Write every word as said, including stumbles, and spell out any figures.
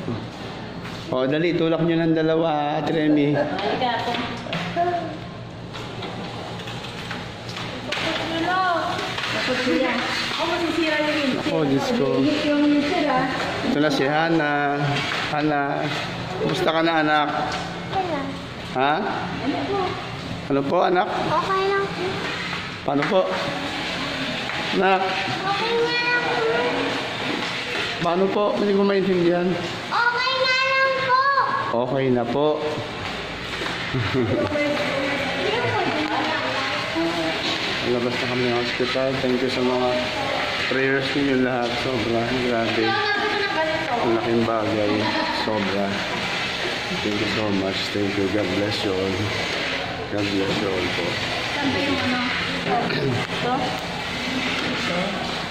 O, dali, tulak nyo ng dalawa, Ate Remy. Ako, Diyos ko. Ito na si Hana. Hana, kumusta ka na, anak? Ha? Ano po, anak? Okay lang. Paano po? Anak? Okay na lang po. Paano po? Hindi ko maintindihan. Okay na lang po. Okay na po. Labas na kami ng hospital. Thank you sa mga prayers ninyo lahat. Sobra. Grabe. Ang laking bagay. Sobra. Thank you so much. Thank you. God bless you all. God bless you all po. Saan ba yung ano? Ito? Ito?